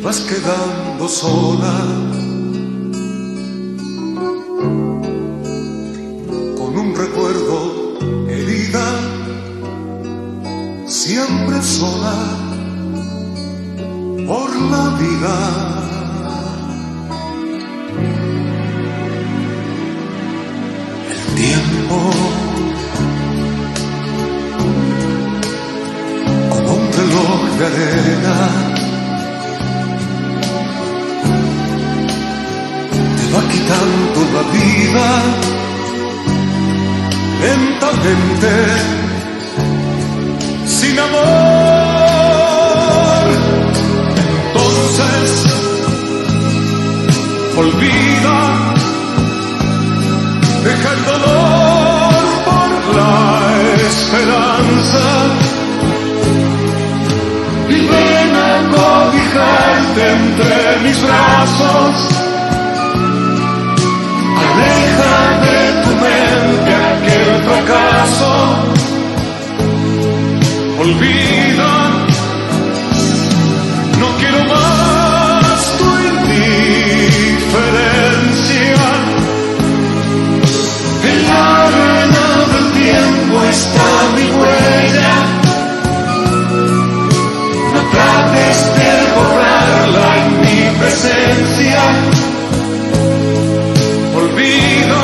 vas quedando sola, con un recuerdo herida, siempre sola por la vida. El tiempo como un reloj de arena va quitando la vida lentamente, sin amor. Entonces olvida, deja el dolor por la esperanza y ven a cobijarte entre mis brazos. Aleja de tu mente aquel fracaso, olvida, no quiero más tu indiferencia. En la arena del tiempo está mi huella, no trates de borrarla en mi presencia. Olvido,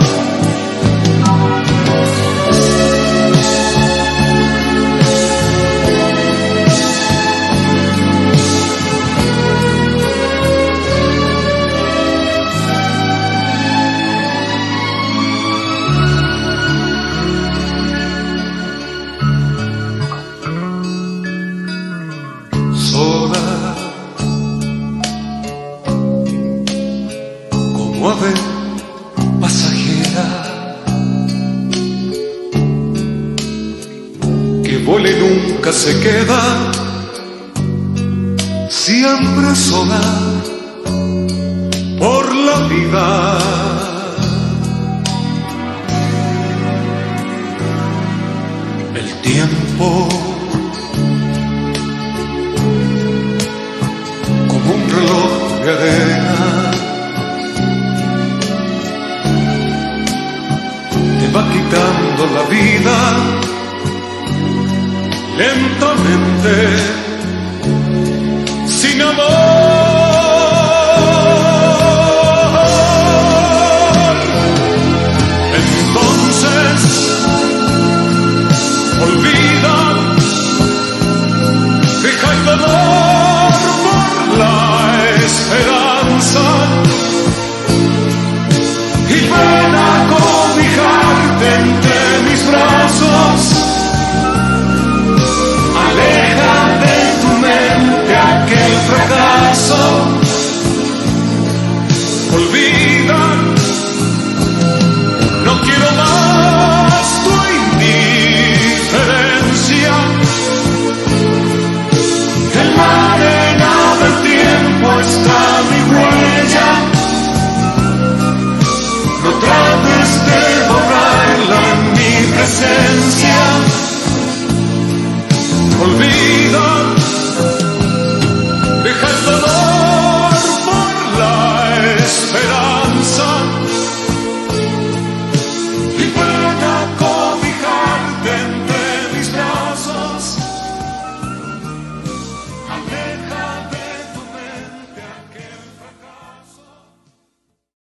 sola como ave pasajera que vuela y nunca se queda, siempre sola por la vida. El tiempo como un reloj de arena va quitando la vida lentamente, sin amor.